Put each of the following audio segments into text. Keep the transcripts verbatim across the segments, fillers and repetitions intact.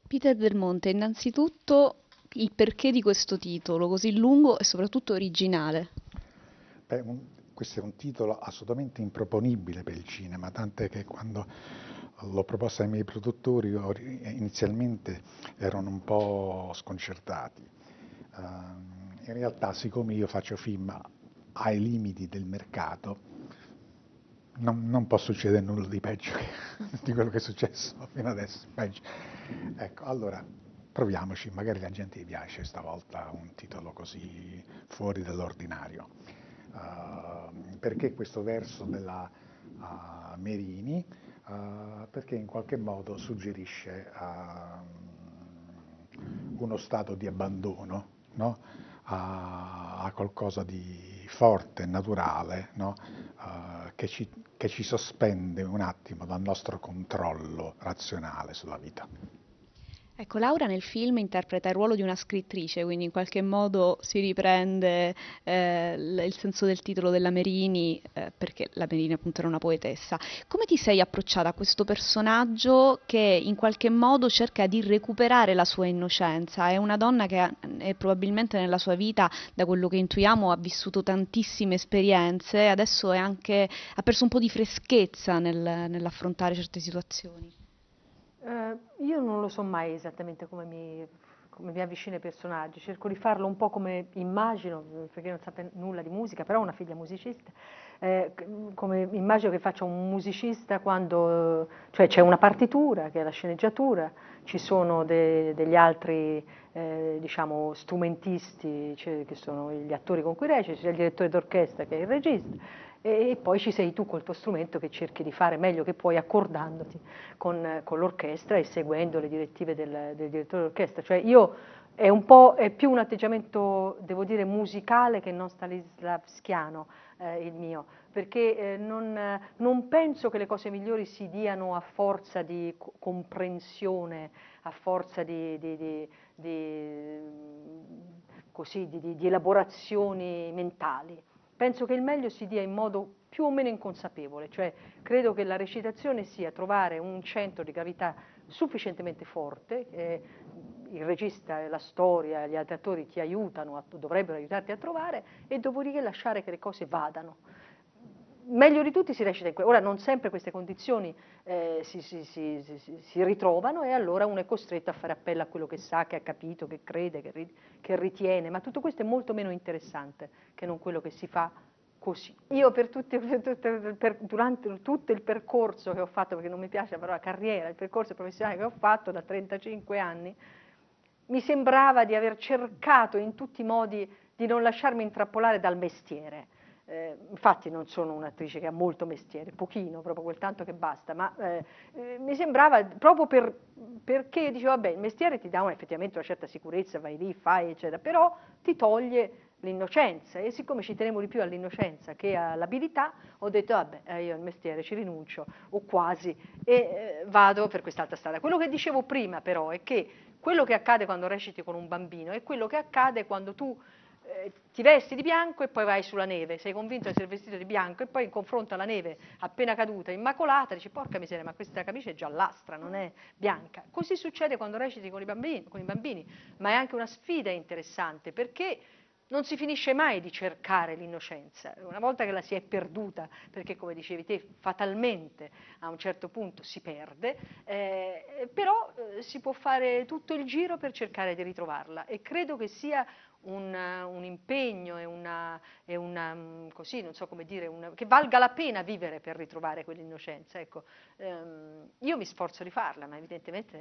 Peter Del Monte, innanzitutto il perché di questo titolo così lungo e soprattutto originale. Beh, un- questo è un titolo assolutamente improponibile per il cinema, tant'è che quando l'ho proposto ai miei produttori ori- inizialmente erano un po' sconcertati. Ehm, in realtà, siccome io faccio film ai limiti del mercato, non, non può succedere nulla di peggio che- di quello che è successo fino adesso. Peggio. Ecco, allora proviamoci, magari la gente gli piace stavolta un titolo così fuori dall'ordinario. Uh, perché questo verso della uh, Merini? Uh, perché in qualche modo suggerisce uh, uno stato di abbandono, no? a, a qualcosa di forte, naturale, no? Uh, che, ci, che ci sospende un attimo dal nostro controllo razionale sulla vita. Ecco, Laura nel film interpreta il ruolo di una scrittrice, quindi in qualche modo si riprende eh, l- il senso del titolo della Merini, eh, perché la Merini appunto era una poetessa. Come ti sei approcciata a questo personaggio che in qualche modo cerca di recuperare la sua innocenza? È una donna che ha- è probabilmente nella sua vita, da quello che intuiamo, ha vissuto tantissime esperienze, e adesso è anche, ha perso un po' di freschezza nel- nell'affrontare certe situazioni. Eh, io non lo so mai esattamente come mi, come mi avvicino ai personaggi, cerco di farlo un po' come immagino, perché non sape nulla di musica, però ho una figlia musicista, eh, c- come immagino che faccia un musicista quando, cioè c'è una partitura che è la sceneggiatura, ci sono de- degli altri eh, diciamo strumentisti, cioè, che sono gli attori con cui reciti, c'è il direttore d'orchestra che è il regista, e, e poi ci sei tu col tuo strumento che cerchi di fare meglio che puoi accordandoti con, con l'orchestra e seguendo le direttive del, del direttore d'orchestra. Cioè io è un po', è più un atteggiamento, devo dire, musicale che non stanislavskiano eh, il mio, perché eh, non, non penso che le cose migliori si diano a forza di co- comprensione, a forza di, di, di, di, così, di, di, di elaborazioni mentali. Penso che il meglio si dia in modo più o meno inconsapevole, cioè credo che la recitazione sia trovare un centro di gravità sufficientemente forte, eh, il regista, la storia, gli altri attori ti aiutano, a, dovrebbero aiutarti a trovare, e dopodiché lasciare che le cose vadano. Meglio di tutti si recita in que- ora non sempre queste condizioni eh, si, si, si, si, si ritrovano, e allora uno è costretto a fare appello a quello che sa, che ha capito, che crede, che, ri- che ritiene, ma tutto questo è molto meno interessante che non quello che si fa così. Io per tutti, per tutte- per- durante tutto il percorso che ho fatto, perché non mi piace la parola carriera, il percorso professionale che ho fatto da trentacinque anni, mi sembrava di aver cercato in tutti i modi di non lasciarmi intrappolare dal mestiere. Eh, infatti non sono un'attrice che ha molto mestiere, pochino, proprio quel tanto che basta, ma eh, eh, mi sembrava proprio per, perché dicevo, vabbè, il mestiere ti dà un- effettivamente una certa sicurezza, vai lì, fai, eccetera, però ti toglie l'innocenza, e siccome ci tenevo di più all'innocenza che all'abilità, ho detto, vabbè, eh, io al mestiere ci rinuncio, o quasi, e eh, vado per quest'altra strada. Quello che dicevo prima però è che quello che accade quando reciti con un bambino è quello che accade quando tu eh, ti vesti di bianco e poi vai sulla neve, sei convinto di essere vestito di bianco e poi in confronto alla neve appena caduta, immacolata, dici porca miseria, ma questa camicia è giallastra, non è bianca. Così succede quando reciti con i bambini, con i bambini, ma è anche una sfida interessante, perché non si finisce mai di cercare l'innocenza, una volta che la si è perduta, perché come dicevi te, fatalmente a un certo punto si perde, eh, però eh, si può fare tutto il giro per cercare di ritrovarla, e credo che sia un, un impegno e una, e una mm, così, non so come dire, una, che valga la pena vivere per ritrovare quell'innocenza. Ecco, ehm, io mi sforzo di farla, ma evidentemente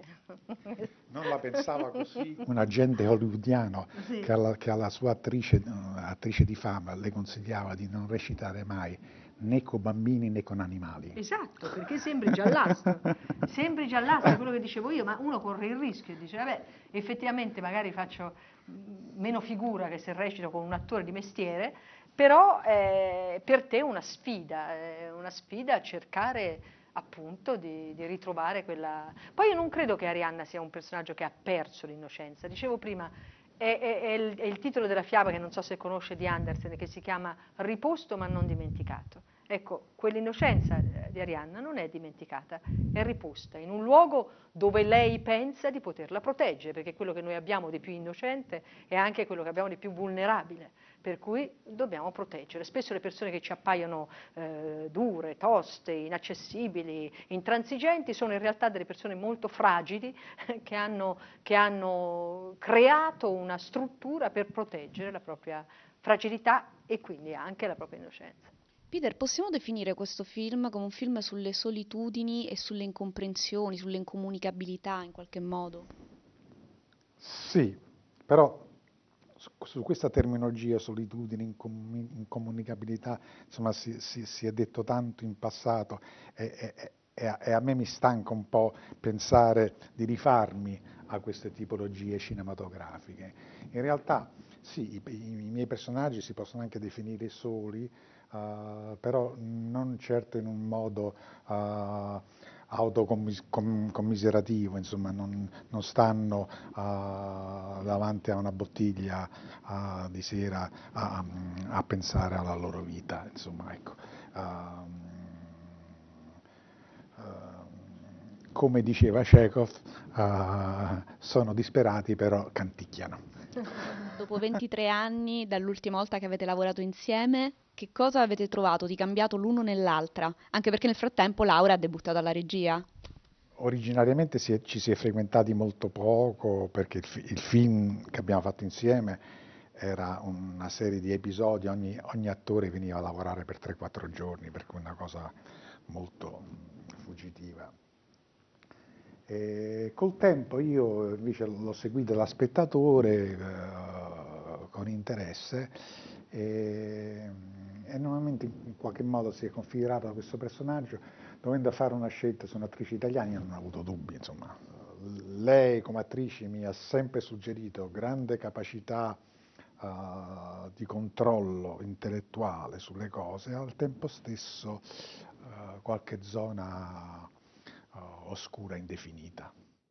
Non la pensava così un agente hollywoodiano che sì. alla, che alla sua attrice, eh, attrice di fama le consigliava di non recitare mai né con bambini né con animali. Esatto, perché sembri giallastro, sembri giallastro, quello che dicevo io, ma uno corre il rischio e dice, vabbè, effettivamente magari faccio mm, meno figura che se recito con un attore di mestiere, però eh, per te è una sfida, è una sfida a cercare appunto di, di ritrovare quella. Poi io non credo che Arianna sia un personaggio che ha perso l'innocenza, dicevo prima, è, è- è il, è il titolo della fiaba che non so se conosce di Andersen, che si chiama Riposto ma non dimenticato. Ecco, quell'innocenza eh, di Arianna non è dimenticata, è riposta in un luogo dove lei pensa di poterla proteggere, perché quello che noi abbiamo di più innocente è anche quello che abbiamo di più vulnerabile, per cui dobbiamo proteggere. Spesso le persone che ci appaiono eh, dure, toste, inaccessibili, intransigenti, sono in realtà delle persone molto fragili che hanno, che hanno creato una struttura per proteggere la propria fragilità e quindi anche la propria innocenza. Peter, possiamo definire questo film come un film sulle solitudini e sulle incomprensioni, sulle incomunicabilità in qualche modo? Sì, però su, su questa terminologia, solitudine, incom- incomunicabilità, insomma, si, si- si è detto tanto in passato e, e- e a, e a me mi stanca un po' pensare di rifarmi a queste tipologie cinematografiche. In realtà, sì, i, i- i miei personaggi si possono anche definire soli, eh, però non certo in un modo eh, autocommiserativo, insomma, non, non stanno uh, davanti a una bottiglia uh, di sera a, a pensare alla loro vita, insomma, ecco. Um, uh, come diceva Chekhov, uh, sono disperati però canticchiano. Dopo ventitré anni dall'ultima volta che avete lavorato insieme, che cosa avete trovato di cambiato l'uno nell'altra? Anche perché nel frattempo Laura ha debuttato alla regia. Originariamente si è- ci si è frequentati molto poco perché il, fi- il film che abbiamo fatto insieme era una serie di episodi, ogni, ogni attore veniva a lavorare per tre quattro giorni, per cui una cosa molto mm, fuggitiva. E col tempo io invece l'ho seguito da spettatore eh, con interesse e, e normalmente in qualche modo si è configurato questo personaggio dovendo fare una scelta su un'attrice italiana, io non ho avuto dubbi, insomma. Lei come attrice mi ha sempre suggerito grande capacità eh, di controllo intellettuale sulle cose e al tempo stesso eh, qualche zona eh, oscura indefinita.